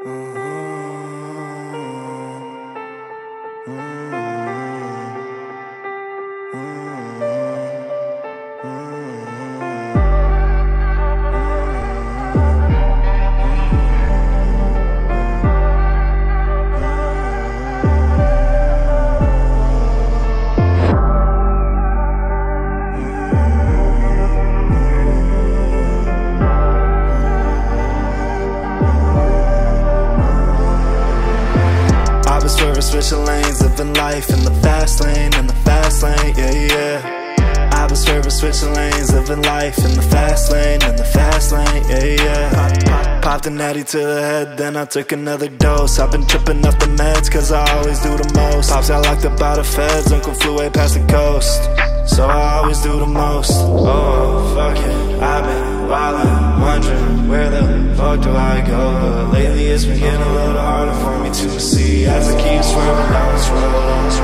Switching lanes, living life in the fast lane, yeah, yeah. I've been swerving, switching lanes, living life in the fast lane, yeah, yeah. Popped a natty to the head, then I took another dose. I've been tripping off the meds, cause I always do the most. Pops got locked up by the feds, uncle flew way past the coast, so I always do the most. Oh, fuck it, I've been wildin', wondering where the fuck do I go? But lately it's been getting a little harder for me to see as I keep swerving down this road,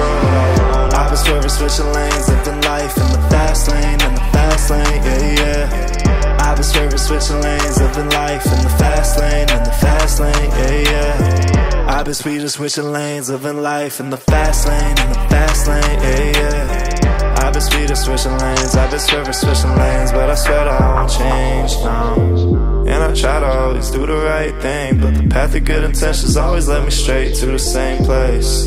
I've been swerving, switching lanes, living life in the fast lane, yeah, yeah. I've been swerving, switching lanes, living life in the fast lane, yeah, yeah. I've been speeding, switching lanes, living life in the fast lane, yeah, yeah. I've been speeding, switching lanes, I've been swerving, switching lanes, but I swear that I won't change, no. And I try to always do the right thing, but the path of good intentions always led me straight to the same place.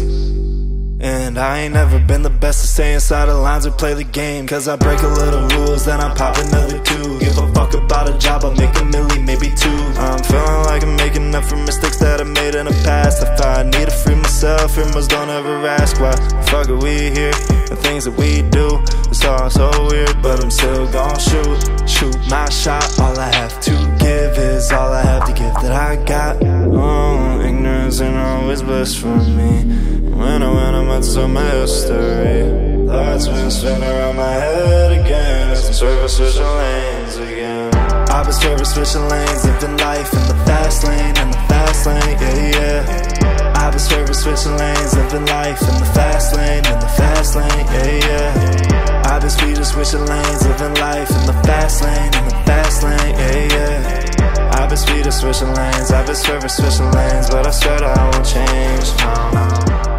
And I ain't never been the best to stay inside the lines or play the game, cause I break a little rules, then I pop another two. Give a fuck about a job, I'll make a million, maybe two. I'm feeling like I'm making up for mistakes that I made in the past. If I need to free myself, rumors don't ever ask why the fuck are we here. The things that we do, it's all so weird, but I'm still gon' shoot my shot. All I have to give is all I have to give that I got. Oh, ignorance ain't always best for me. When I'm out to my history, thoughts been spinning around my head again as I'm swerving, switching lanes again. I've been swerving, switching lanes, living life in the fast lane, yeah, yeah. I've been swerving, switching lanes, living life in the fast lane, yeah, yeah. I've been speeding, switching lanes, living life in the fast lane, yeah, yeah. I've been speeding, switching lanes, I've been swerving, switching lanes, but I swear that I won't change, no.